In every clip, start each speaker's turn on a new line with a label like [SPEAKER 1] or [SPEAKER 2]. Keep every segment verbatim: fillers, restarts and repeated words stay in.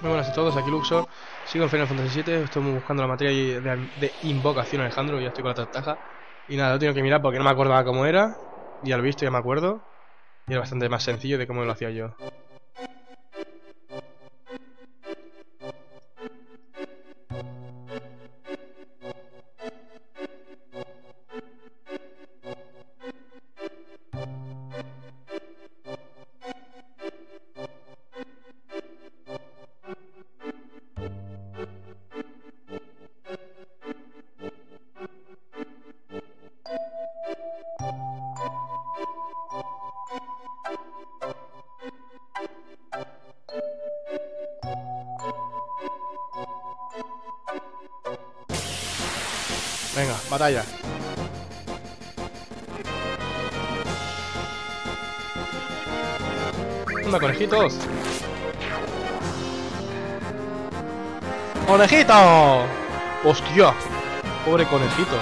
[SPEAKER 1] Muy buenas a todos, aquí Luxor. Sigo en Final Fantasy siete, estoy buscando la materia de, de invocación Alejandro, ya estoy con la tartaja. Y nada, lo tengo que mirar porque no me acordaba cómo era. Ya lo he visto, ya me acuerdo. Y era bastante más sencillo de cómo lo hacía yo. Venga, batalla. ¡Anda, conejitos! ¡Conejito! ¡Hostia! Pobre conejito.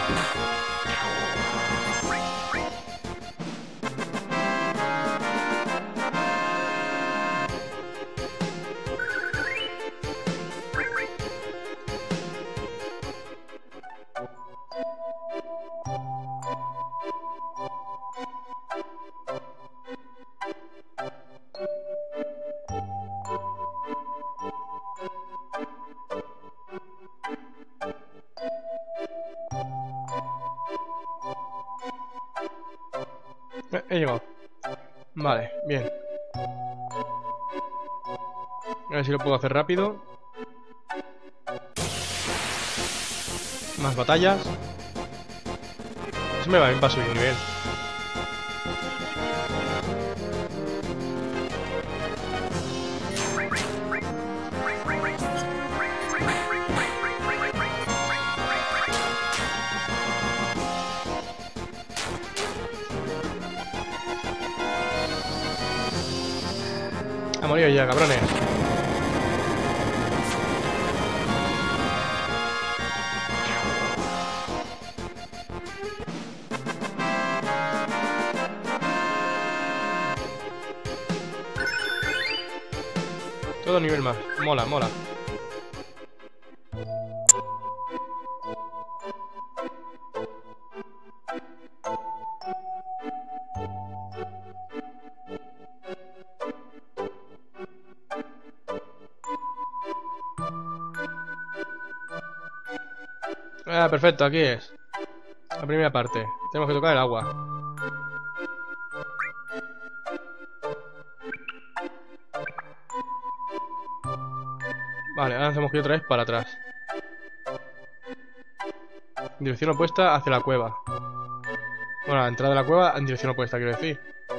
[SPEAKER 1] Eh, he llegado. Vale, bien. A ver si lo puedo hacer rápido. Más batallas. Eso me va bien para subir nivel. A morir ya, cabrones. Todo nivel más. Mola, mola. Ah, perfecto, aquí es. La primera parte. Tenemos que tocar el agua. Vale, ahora hacemos que otra vez para atrás. En dirección opuesta hacia la cueva. Bueno, la entrada de la cueva en dirección opuesta, quiero decir.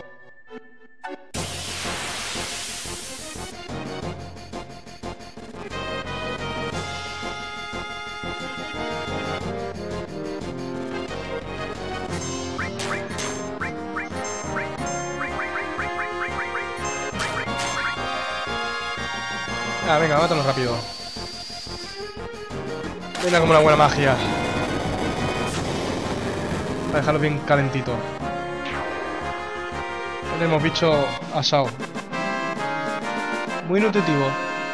[SPEAKER 1] Ah, venga, mátanos rápido. Venga, como una buena magia. Para dejarlo bien calentito. Tenemos bicho asado. Muy nutritivo.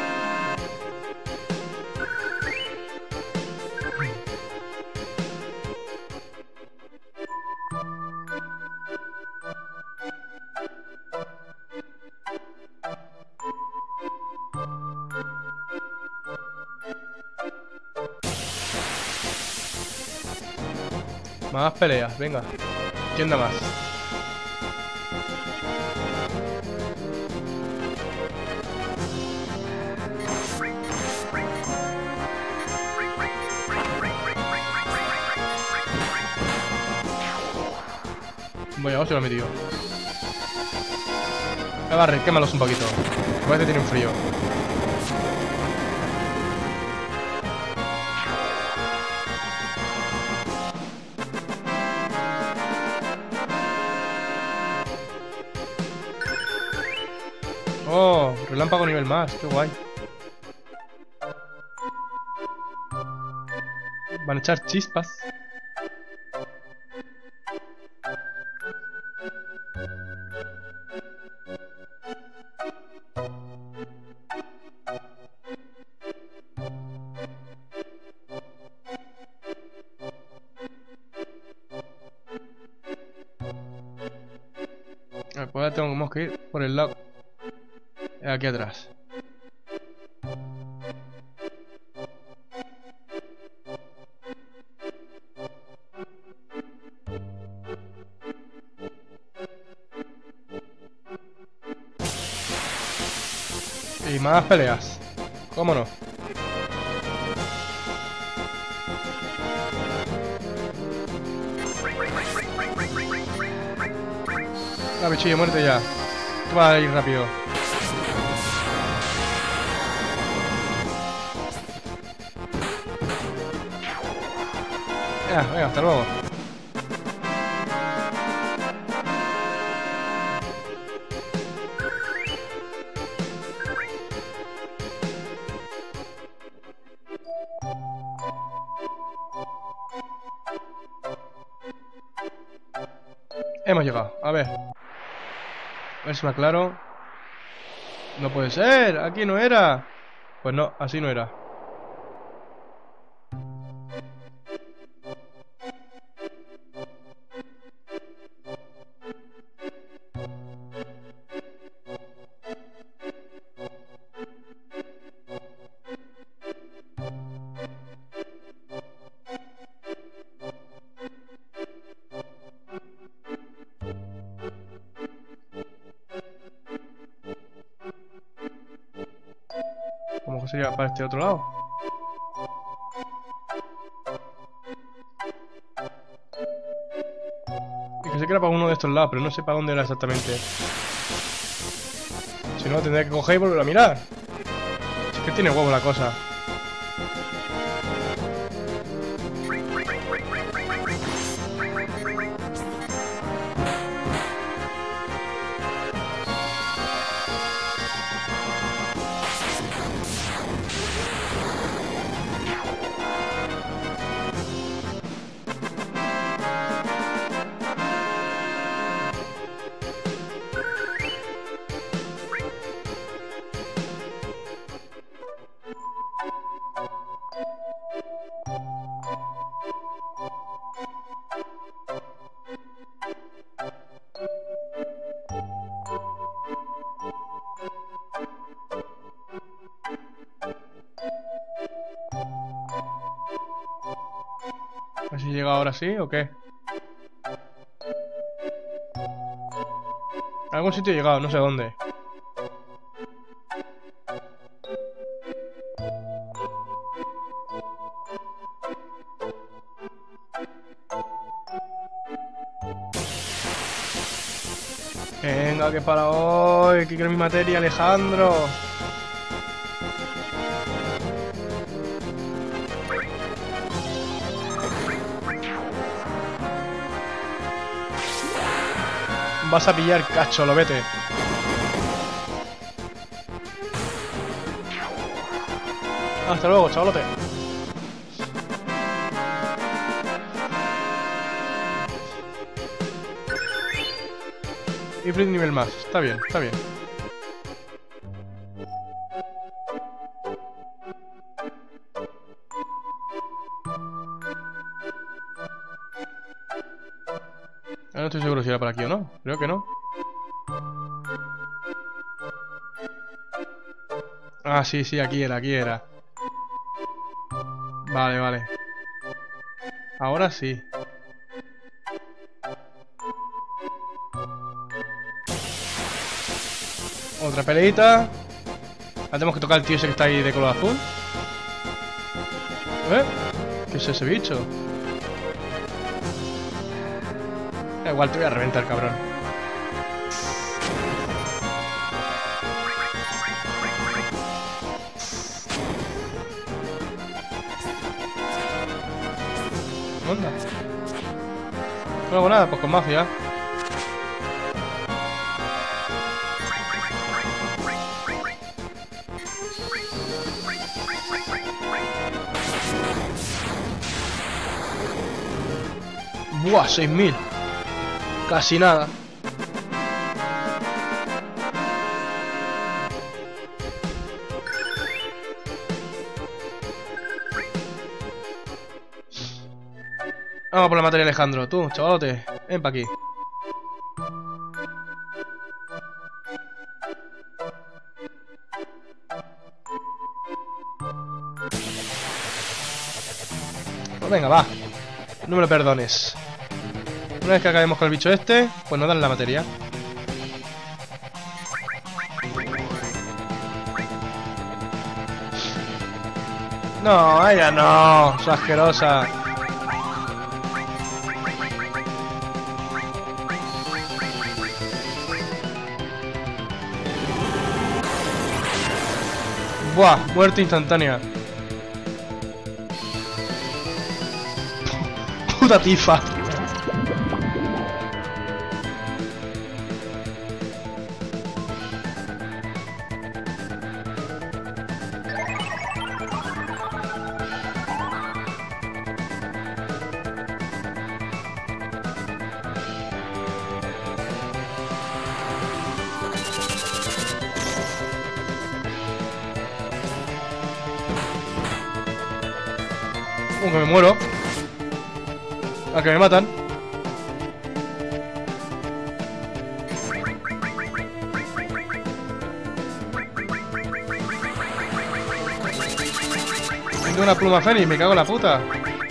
[SPEAKER 1] Más peleas, venga. ¿Quién da más? Vaya, hostia, lo he metido. A barre, quémalos un poquito. Parece que tienen frío. Oh, relámpago nivel más, qué guay. Van a echar chispas. pues ahora tenemos que ir por el lado. Aquí atrás. Y más peleas. ¿Cómo no? La bichillo, muerte ya. Tú vas a ir rápido. Ya, venga, hasta luego. Hemos llegado, a ver. A ver si me aclaro. No puede ser, aquí no era. Pues no, así no era. ¿Cómo sería para este otro lado? Y que sé que era para uno de estos lados, pero no sé para dónde era exactamente. Si no, tendré que coger y volver a mirar. Es que tiene huevo la cosa. A ver si llega ahora sí o qué. A algún sitio he llegado, no sé dónde. Venga, que para hoy, que quiero mi materia, Alejandro. Vas a pillar cacho, lo vete. Hasta luego, chavalote. Y un nivel más, está bien, está bien. No estoy seguro si era por aquí o no, creo que no. Ah, sí, sí, aquí era, aquí era. Vale, vale. Ahora sí. Otra peleita. Ahora tenemos que tocar al tío ese que está ahí de color azul. ¿Eh? ¿Qué es ese bicho? Da igual, te voy a reventar, cabrón. Onda. No hago nada, pues con magia. Buah, seis mil. Casi nada. Vamos por la materia, Alejandro. Tú, chavalote, ven pa' aquí. venga, va. No me lo perdones. Una vez que acabemos con el bicho este, pues nos dan la materia. No, ella no. Es asquerosa. Buah, muerte instantánea. Puta tifa. Uh, que me muero. A que me matan. Tengo una pluma fénix, me cago en la puta.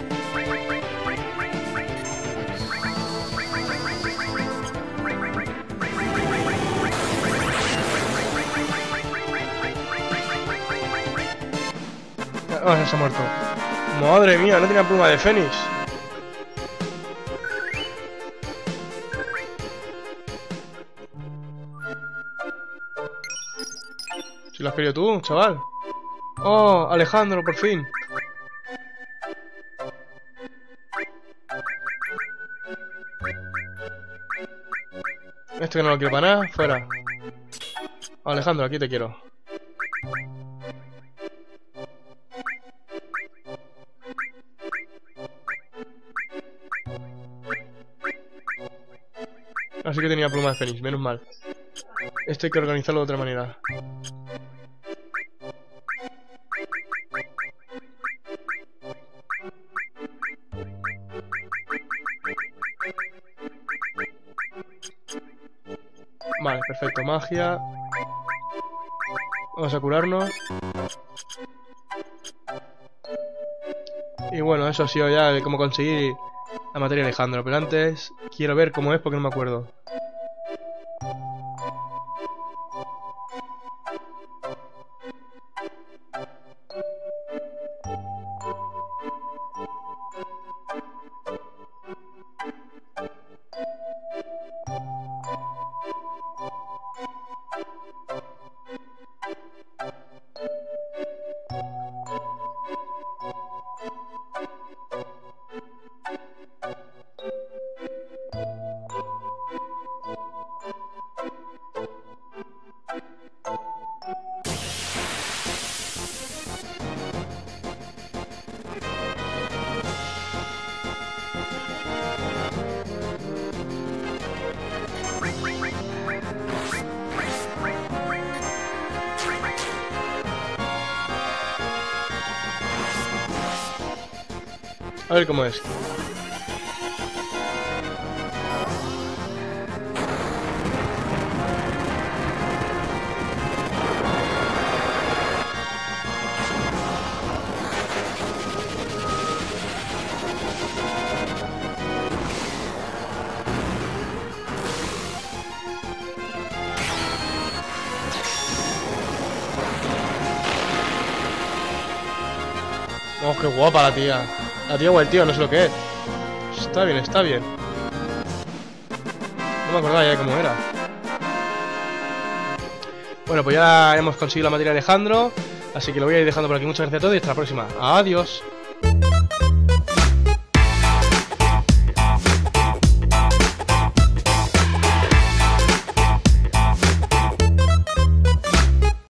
[SPEAKER 1] Oh, se ha muerto. Madre mía, no tenía pluma de fénix. Si lo has querido tú, chaval. Oh, Alejandro, por fin. Esto que no lo quiero para nada, fuera. Alejandro, aquí te quiero. Así que tenía pluma de fénix, menos mal. Esto hay que organizarlo de otra manera. Vale, perfecto, magia. Vamos a curarnos. Y bueno, eso ha sido ya de cómo conseguir la materia de Alejandro. Pero antes quiero ver cómo es porque no me acuerdo. A ver cómo es. Oh, qué guapa la tía. La tía o el tío, no sé lo que es. Está bien, está bien. No me acordaba ya de cómo era. Bueno, pues ya hemos conseguido la materia de Alejandro. Así que lo voy a ir dejando por aquí. Muchas gracias a todos y hasta la próxima. Adiós.